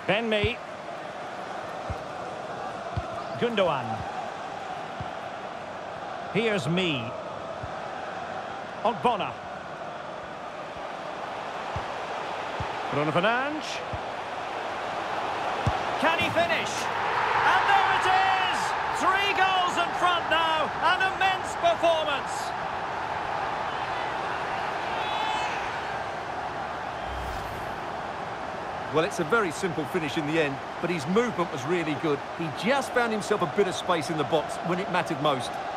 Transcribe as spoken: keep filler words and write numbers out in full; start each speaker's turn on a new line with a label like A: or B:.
A: Ben Mee. Gundogan. Here's Mee. Ogbonna. Bruno Fernandes. Can he finish? And there it is! Three goals in front now. An immense performance.
B: Well, it's a very simple finish in the end, but his movement was really good. He just found himself a bit of space in the box when it mattered most.